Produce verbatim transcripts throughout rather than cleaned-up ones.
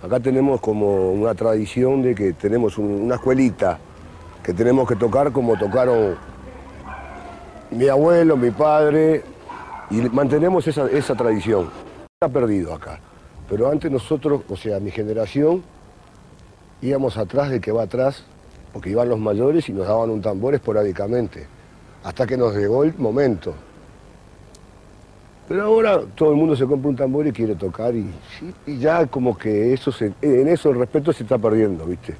Acá tenemos como una tradición de que tenemos un, una escuelita que tenemos que tocar como tocaron mi abuelo, mi padre, y mantenemos esa, esa tradición. Está perdido acá, pero antes nosotros, o sea, mi generación, íbamos atrás del que va atrás, porque iban los mayores y nos daban un tambor esporádicamente, hasta que nos llegó el momento. Pero ahora todo el mundo se compra un tambor y quiere tocar y, y ya como que eso se, en eso el respeto se está perdiendo, ¿viste?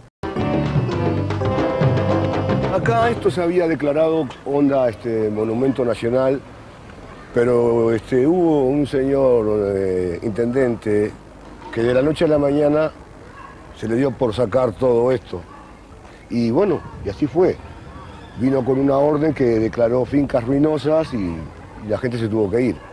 Acá esto se había declarado onda este, monumento nacional, pero este, hubo un señor eh, intendente que de la noche a la mañana se le dio por sacar todo esto. Y bueno, y así fue. Vino con una orden que declaró fincas ruinosas y, y la gente se tuvo que ir.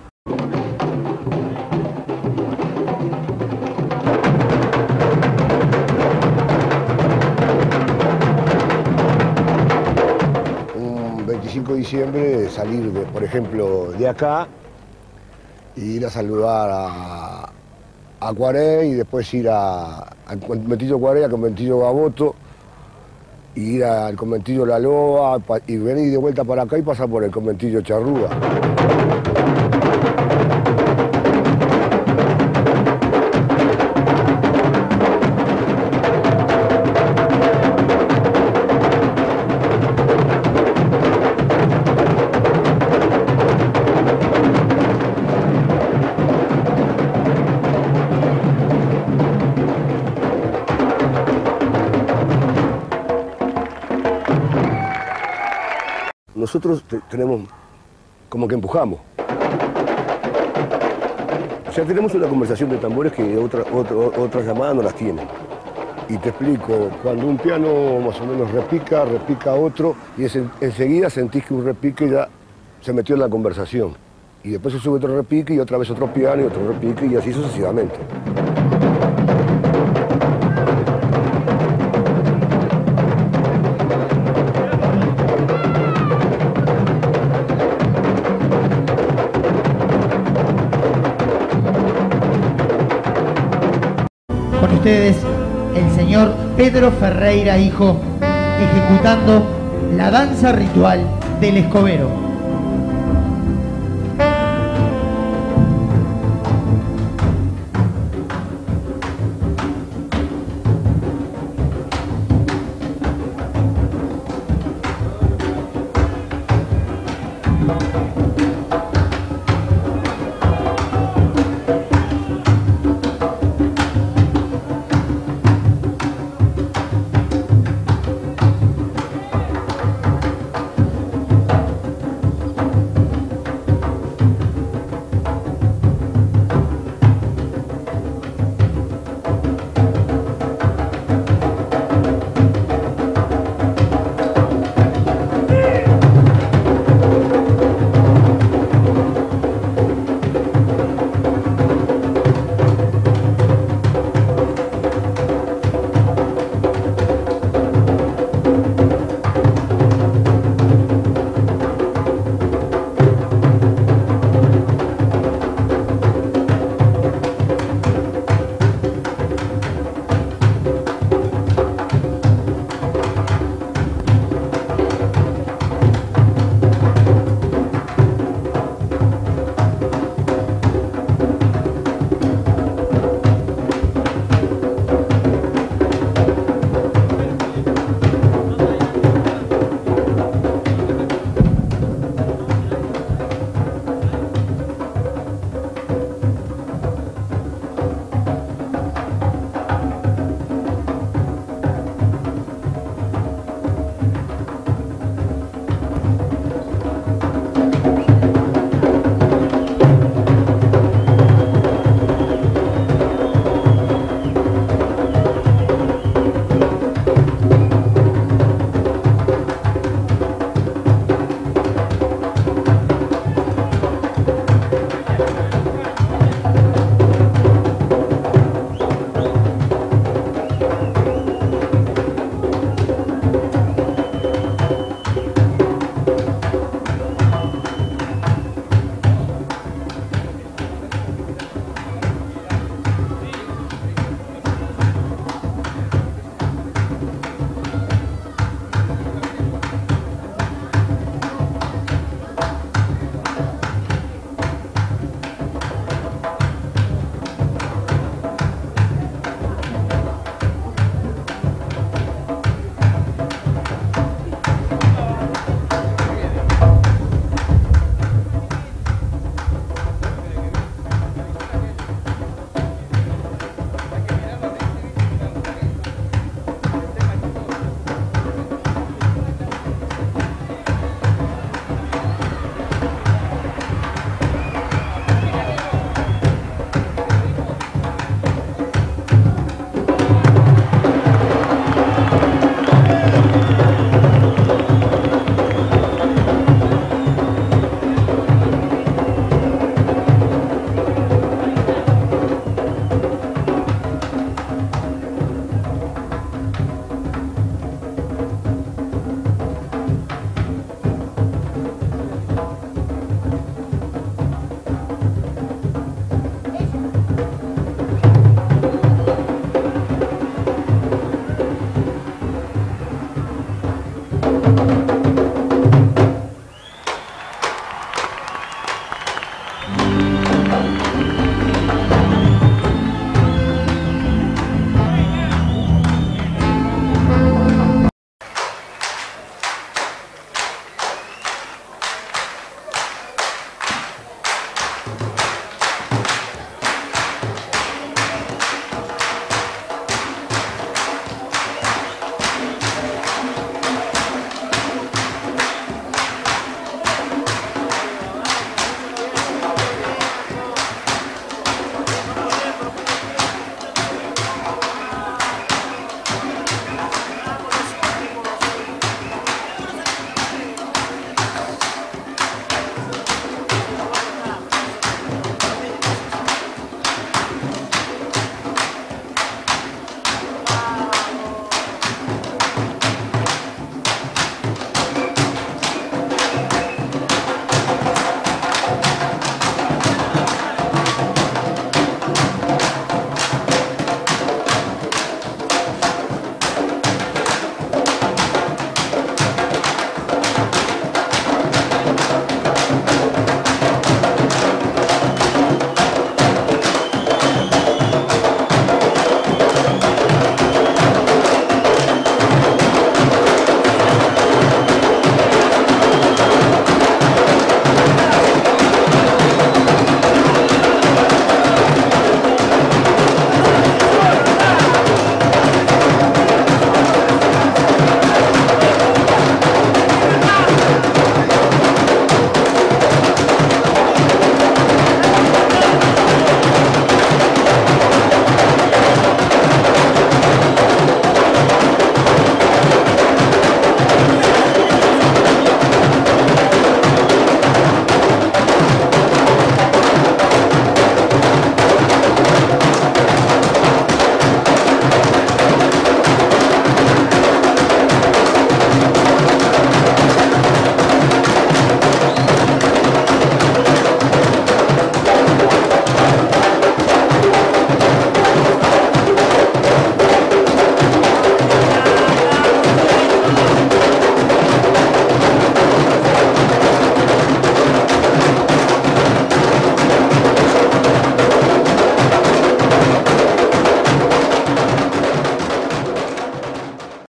Un veinticinco de diciembre salir, de, por ejemplo, de acá e ir a saludar a, a Cuaré y después ir a, al conventillo Cuaré, al conventillo Gaboto, y ir al conventillo La Loa y venir de vuelta para acá y pasar por el conventillo Charrúa. Nosotros te, tenemos como que empujamos. O sea, tenemos una conversación de tambores que otra, otra, otras llamadas no las tienen. Y te explico, cuando un piano más o menos repica, repica otro, y es, enseguida sentís que un repique ya se metió en la conversación. Y después se sube otro repique y otra vez otro piano y otro repique y así sucesivamente. Con ustedes, el señor Pedro Ferreira, hijo, ejecutando la danza ritual del Escobero.